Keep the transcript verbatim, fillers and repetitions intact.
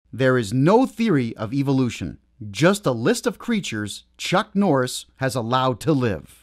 There is no theory of evolution, just a list of creatures Chuck Norris has allowed to live.